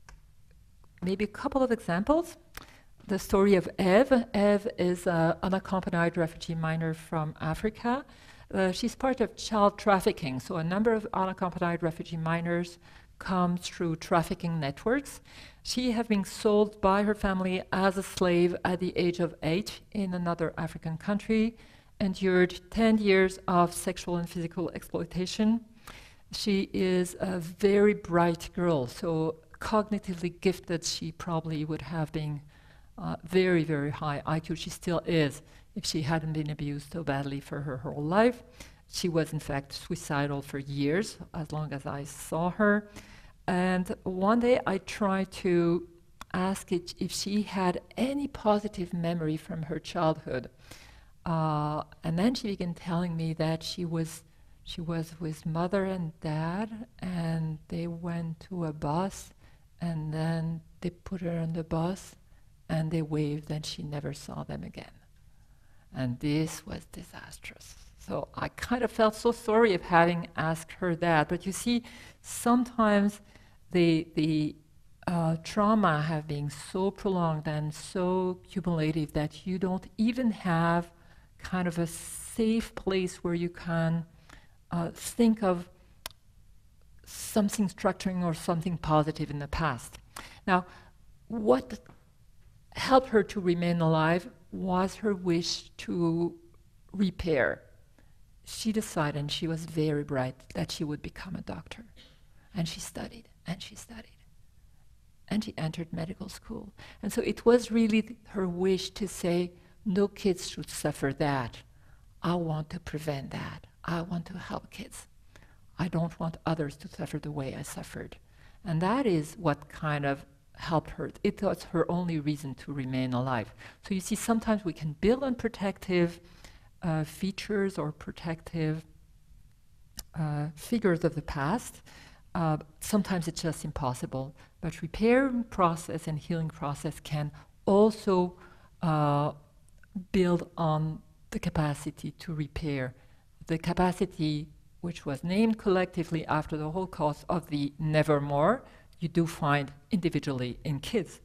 maybe a couple of examples. The story of Eve. Eve is an unaccompanied refugee minor from Africa. Uh, she's part of child trafficking, so a number of unaccompanied refugee minors come through trafficking networks. She has been sold by her family as a slave at the age of eight in another African country, endured ten years of sexual and physical exploitation. She is a very bright girl, so cognitively gifted. She probably would have been Uh, very, very high I Q. She still is, if she hadn't been abused so badly for her whole life. She was, in fact, suicidal for years, as long as I saw her. And one day I tried to ask it if she had any positive memory from her childhood. Uh, and then she began telling me that she was, she was with mother and dad, and they went to a bus, and then they put her on the bus, and they waved, and she never saw them again. And this was disastrous. So I kind of felt so sorry of having asked her that. But you see, sometimes the, the uh, trauma have been so prolonged and so cumulative that you don't even have kind of a safe place where you can uh, think of something structuring or something positive in the past. Now, what helped her to remain alive was her wish to repair. She decided, and she was very bright, that she would become a doctor. And she studied, and she studied. And she entered medical school. And so it was really th- her wish to say, no kids should suffer that. I want to prevent that. I want to help kids. I don't want others to suffer the way I suffered. And that is what kind of helped her. It was her only reason to remain alive. So you see, sometimes we can build on protective uh, features or protective uh, figures of the past. Uh, sometimes it's just impossible. But repair process and healing process can also uh, build on the capacity to repair. The capacity which was named collectively after the Holocaust of the nevermore, you do find individually in kids.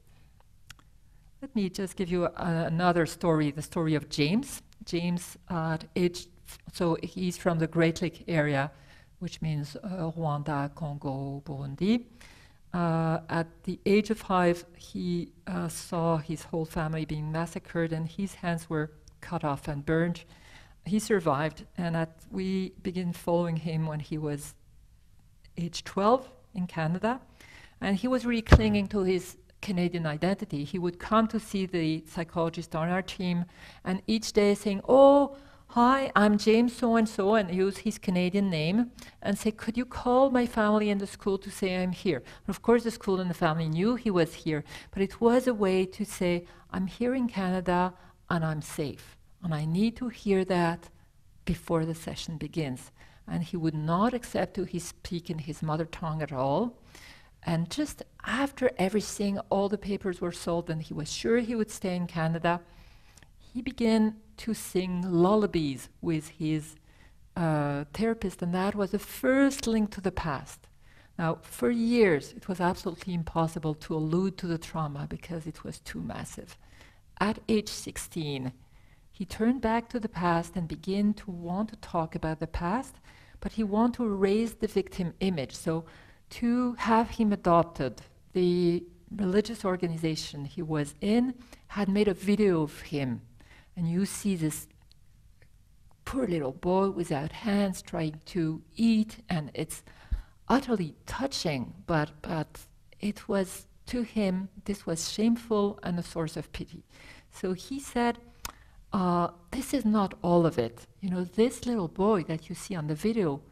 Let me just give you a, another story, the story of James. James, uh, at age, so he's from the Great Lake area, which means uh, Rwanda, Congo, Burundi. Uh, at the age of five, he uh, saw his whole family being massacred, and his hands were cut off and burned. He survived, and at, we began following him when he was age twelve in Canada, and he was really clinging to his Canadian identity. He would come to see the psychologist on our team, and each day saying, "Oh, hi, I'm James so-and-so," and use his Canadian name, and say, "Could you call my family in the school to say I'm here?" And of course, the school and the family knew he was here, but it was a way to say, "I'm here in Canada, and I'm safe, and I need to hear that before the session begins." And he would not accept to his speak in his mother tongue at all. And just after everything, all the papers were sold, and he was sure he would stay in Canada, he began to sing lullabies with his uh, therapist, and that was the first link to the past. Now, for years, it was absolutely impossible to allude to the trauma because it was too massive. At age sixteen, he turned back to the past and began to want to talk about the past, but he wanted to raise the victim image. So to have him adopted, the religious organization he was in had made a video of him. And you see this poor little boy without hands trying to eat, and it's utterly touching, but, but it was, to him, this was shameful and a source of pity. So he said, uh, this is not all of it. You know, this little boy that you see on the video,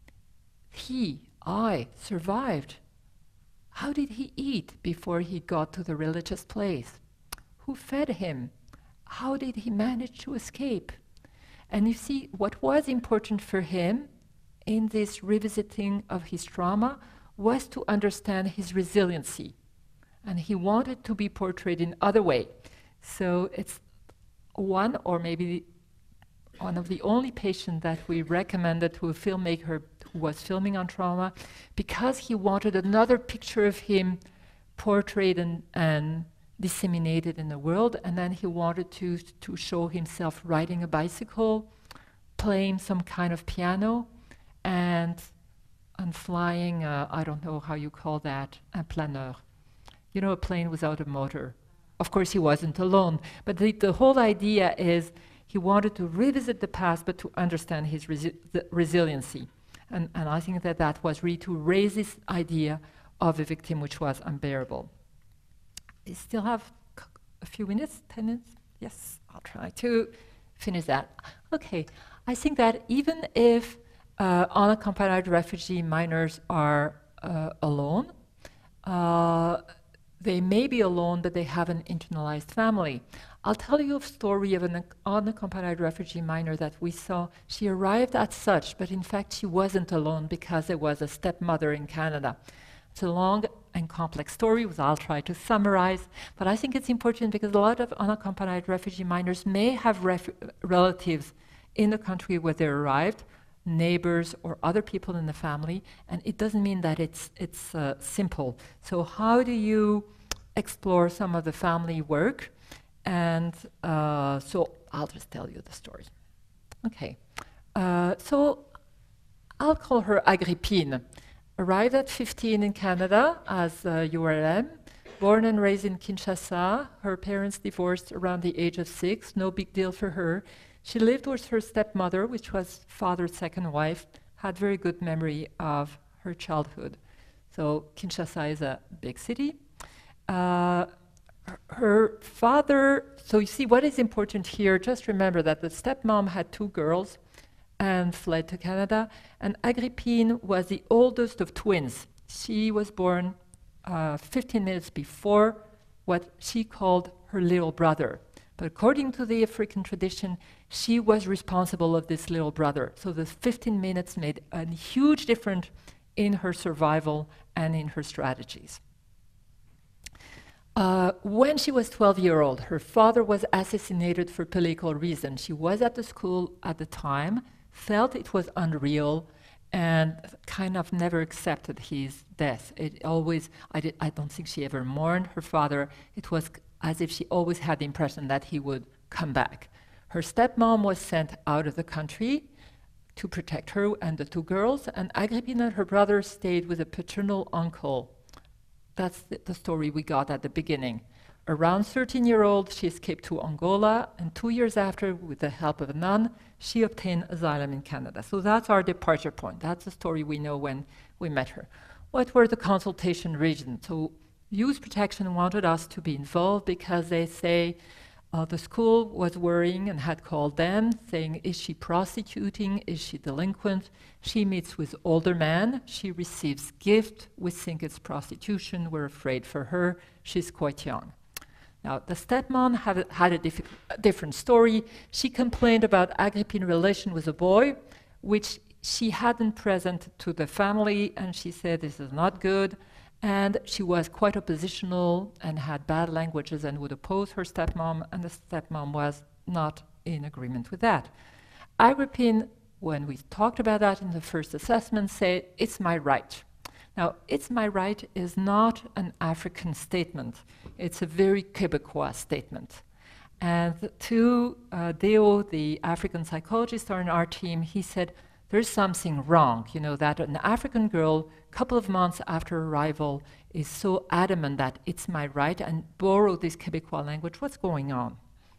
he, I, survived. How did he eat before he got to the religious place? Who fed him? How did he manage to escape? And you see, what was important for him in this revisiting of his trauma was to understand his resiliency. And he wanted to be portrayed in other way. So it's one, or maybe one of the only patients that we recommended to a filmmaker who was filming on trauma, because he wanted another picture of him portrayed and, and disseminated in the world, and then he wanted to, to show himself riding a bicycle, playing some kind of piano, and, and flying, uh, I don't know how you call that, un planeur. You know, a plane without a motor. Of course, he wasn't alone, but the, the whole idea is he wanted to revisit the past, but to understand his resi the resiliency. And, and I think that that was really to raise this idea of a victim which was unbearable. I still have a few minutes, ten minutes? Yes, I'll try to finish that. Okay, I think that even if uh, unaccompanied refugee minors are uh, alone, uh, they may be alone, but they have an internalized family. I'll tell you a story of an unaccompanied refugee minor that we saw. She arrived as such, but in fact she wasn't alone because there was a stepmother in Canada. It's a long and complex story, which I'll try to summarize, but I think it's important because a lot of unaccompanied refugee minors may have ref relatives in the country where they arrived, neighbors or other people in the family, and it doesn't mean that it's, it's uh, simple. So how do you explore some of the family work? And uh, so I'll just tell you the story. Okay, uh, so I'll call her Agrippine. Arrived at fifteen in Canada as a U R M, born and raised in Kinshasa. Her parents divorced around the age of six, no big deal for her. She lived with her stepmother, which was father's second wife, had very good memory of her childhood. So Kinshasa is a big city. Uh, her, her father, so you see what is important here, just remember that the stepmom had two girls and fled to Canada, and Agrippine was the oldest of twins. She was born uh, fifteen minutes before what she called her little brother. But according to the African tradition, she was responsible of this little brother. So the fifteen minutes made a huge difference in her survival and in her strategies. Uh, when she was twelve years old, her father was assassinated for political reasons. She was at the school at the time, felt it was unreal, and kind of never accepted his death. It always, I, did, I don't think she ever mourned her father. It was as if she always had the impression that he would come back. Her stepmom was sent out of the country to protect her and the two girls, and Agrippine and her brother stayed with a paternal uncle that's the, the story we got at the beginning. Around thirteen year old, she escaped to Angola, and two years after, with the help of a nun, she obtained asylum in Canada. So that's our departure point. That's the story we know when we met her. What were the consultation reasons? So Youth Protection wanted us to be involved because they say uh, the school was worrying and had called them, saying, is she prostituting? Is she delinquent? She meets with older men. She receives gifts. We think it's prostitution. We're afraid for her. She's quite young. Now, the stepmom had, had a, diff a different story. She complained about Agrippine relation with a boy, which she hadn't presented to the family, and she said this is not good. And she was quite oppositional and had bad languages and would oppose her stepmom, and the stepmom was not in agreement with that. Agrippine, when we talked about that in the first assessment, said, it's my right. Now, it's my right is not an African statement. It's a very Quebecois statement. And to uh, Deo, the African psychologist on our team, he said, there's something wrong, you know, that an African girl, a couple of months after arrival, is so adamant that it's my right and borrow this Quebecois language. What's going on?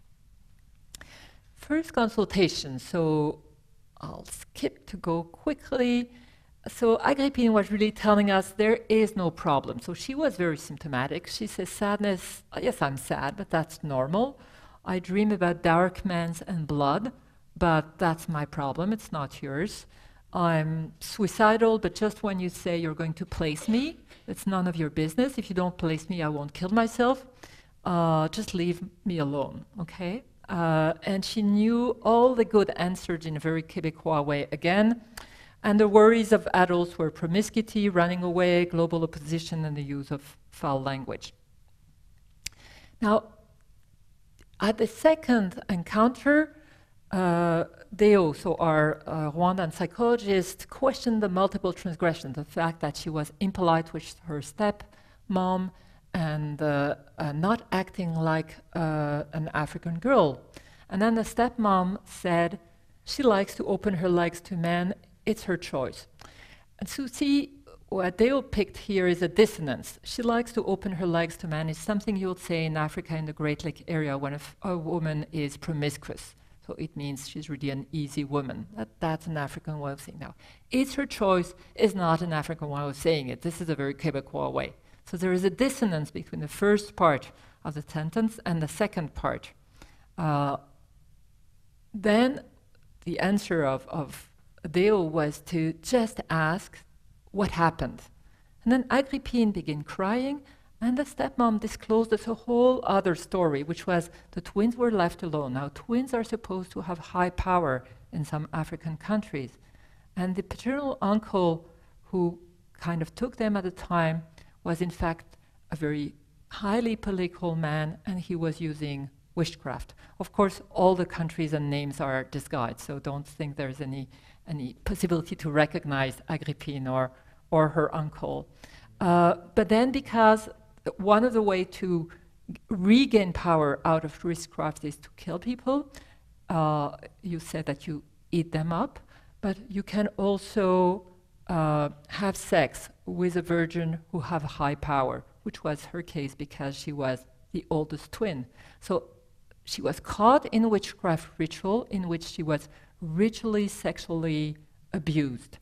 First consultation, so I'll skip to go quickly. So Agrippine was really telling us there is no problem. So she was very symptomatic. She says, sadness, yes, I'm sad, but that's normal. I dream about dark men's and blood, but that's my problem, it's not yours. I'm suicidal, but just when you say you're going to place me, it's none of your business. If you don't place me, I won't kill myself. Uh, just leave me alone, okay? Uh, and she knew all the good answers in a very Quebecois way again. And the worries of adults were promiscuity, running away, global opposition, and the use of foul language. Now, at the second encounter, Uh, Deo, so our uh, Rwandan psychologist, questioned the multiple transgressions, the fact that she was impolite with her stepmom and uh, uh, not acting like uh, an African girl. And then the stepmom said, she likes to open her legs to men, it's her choice. And so see, what Deo picked here is a dissonance. She likes to open her legs to men. It's something you would say in Africa in the Great Lake area when a, f a woman is promiscuous. So it means she's really an easy woman. That, that's an African way of saying now. It's her choice is not an African way of saying it. This is a very Quebecois way. So there is a dissonance between the first part of the sentence and the second part. Uh, then the answer of, of Deo was to just ask what happened. And then Agrippine began crying, and the stepmom disclosed us a whole other story, which was the twins were left alone. Now, twins are supposed to have high power in some African countries. And the paternal uncle who kind of took them at the time was, in fact, a very highly political man, and he was using witchcraft. Of course, all the countries and names are disguised, so don't think there's any, any possibility to recognize Agrippine or, or her uncle. Uh, but then because one of the ways to regain power out of witchcraft is to kill people. Uh, you said that you eat them up, but you can also uh, have sex with a virgin who have high power, which was her case because she was the oldest twin. So she was caught in a witchcraft ritual in which she was ritually sexually abused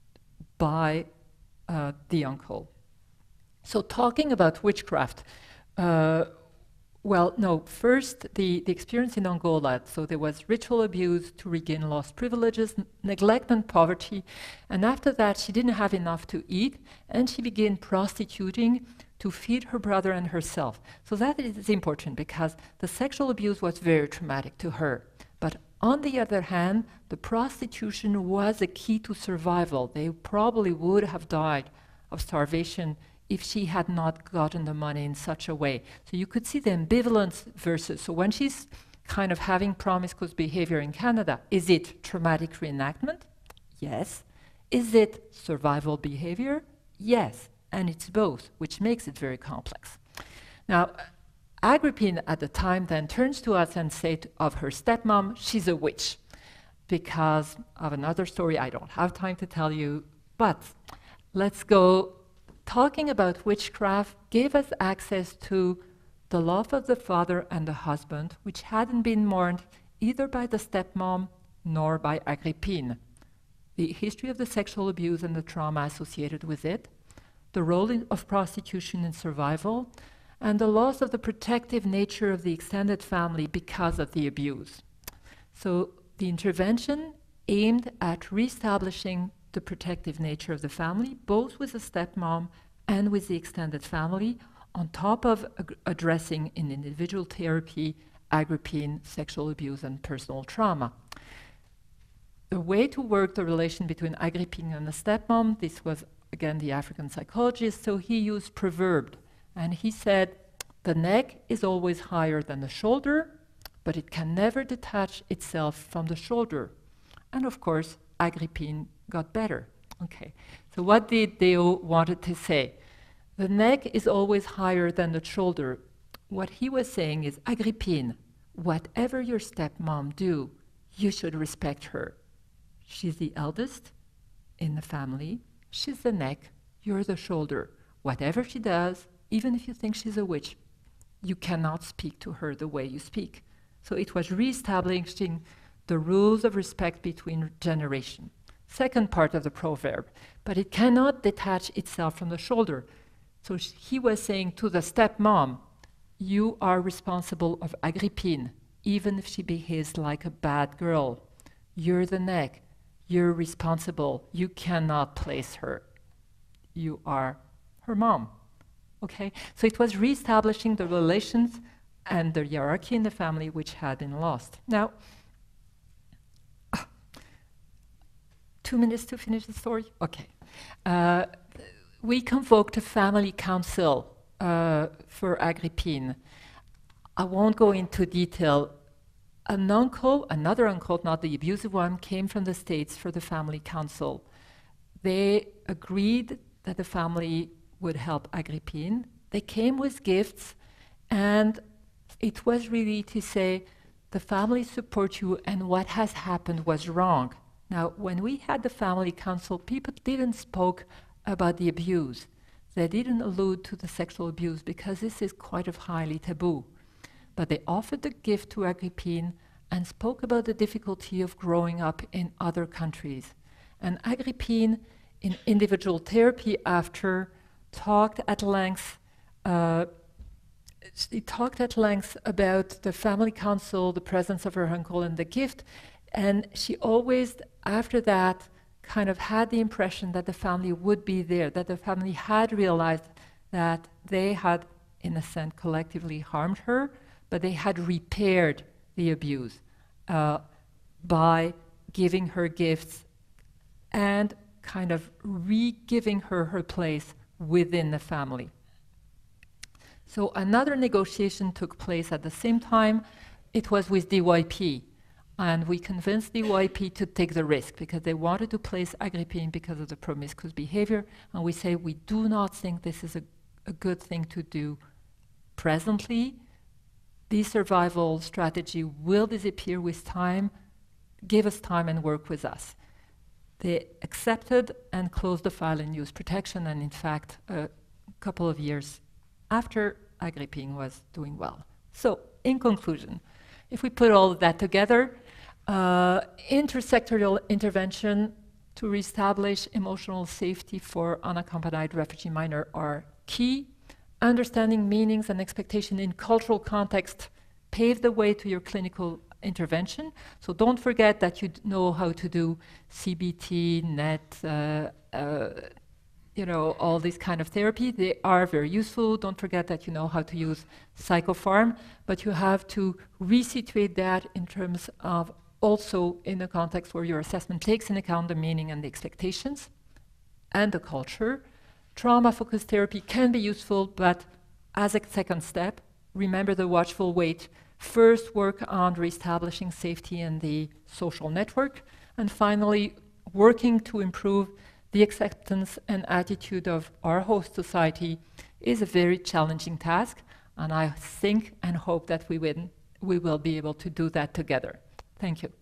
by uh, the uncle. So talking about witchcraft, uh, well, no, first the, the experience in Angola. So there was ritual abuse to regain lost privileges, neglect and poverty. And after that, she didn't have enough to eat, and she began prostituting to feed her brother and herself. So that is important because the sexual abuse was very traumatic to her. But on the other hand, the prostitution was a key to survival. They probably would have died of starvation if she had not gotten the money in such a way. So you could see the ambivalence versus, so when she's kind of having promiscuous behavior in Canada, is it traumatic reenactment? Yes. Is it survival behavior? Yes. And it's both, which makes it very complex. Now, Agrippine at the time then turns to us and says of her stepmom, she's a witch, because of another story I don't have time to tell you, but let's go talking about witchcraft gave us access to the love of the father and the husband, which hadn't been mourned either by the stepmom nor by Agrippine. The history of the sexual abuse and the trauma associated with it, the role in, of prostitution in survival, and the loss of the protective nature of the extended family because of the abuse. So the intervention aimed at reestablishing the protective nature of the family, both with the stepmom and with the extended family, on top of ag- addressing in individual therapy Agrippine sexual abuse and personal trauma. The way to work the relation between Agrippine and the stepmom, this was again the African psychologist, so he used proverb, and he said, the neck is always higher than the shoulder, but it can never detach itself from the shoulder. And of course, Agrippine got better. Okay, so what did Deo wanted to say? The neck is always higher than the shoulder. What he was saying is, Agrippine, whatever your stepmom do, you should respect her. She's the eldest in the family. She's the neck, you're the shoulder. Whatever she does, even if you think she's a witch, you cannot speak to her the way you speak. So it was reestablishing the rules of respect between generations. Second part of the proverb, but it cannot detach itself from the shoulder. So sh- he was saying to the stepmom, you are responsible of Agrippine, even if she behaves like a bad girl. You're the neck, you're responsible, you cannot place her. You are her mom. Okay, so it was reestablishing the relations and the hierarchy in the family which had been lost. Now, two minutes to finish the story? Okay. Uh, we convoked a family council uh, for Agrippine. I won't go into detail. An uncle, another uncle, not the abusive one, came from the States for the family council. They agreed that the family would help Agrippine. They came with gifts, and it was really to say, the family supports you, and what has happened was wrong. Now, when we had the family council, people didn't spoke about the abuse. They didn't allude to the sexual abuse because this is quite a highly taboo. But they offered the gift to Agrippine and spoke about the difficulty of growing up in other countries. And Agrippine, in individual therapy after, talked at length uh, she talked at length about the family council, the presence of her uncle, and the gift. And she always, after that, kind of had the impression that the family would be there, that the family had realized that they had, in a sense, collectively harmed her, but they had repaired the abuse uh, by giving her gifts and kind of re-giving her her place within the family. So another negotiation took place at the same time. It was with D Y P. And we convinced D Y P to take the risk because they wanted to place Agrippine because of the promiscuous behavior. And we say, we do not think this is a, a good thing to do presently. The survival strategy will disappear with time. Give us time and work with us. They accepted and closed the file and used protection. And in fact, a couple of years after, Agrippine was doing well. So, in conclusion, if we put all of that together, uh, intersectoral intervention to reestablish emotional safety for unaccompanied refugee minor are key. Understanding meanings and expectation in cultural context pave the way to your clinical intervention. So don't forget that you d- know how to do C B T, N E T, uh, uh, you know, all this kind of therapy. They are very useful. Don't forget that you know how to use psychopharm, but you have to resituate that in terms of also in a context where your assessment takes into account the meaning and the expectations and the culture. Trauma-focused therapy can be useful, but as a second step, remember the watchful wait. First, work on reestablishing safety in the social network, and finally, working to improve the acceptance and attitude of our host society is a very challenging task, and I think and hope that we will, we will be able to do that together. Thank you.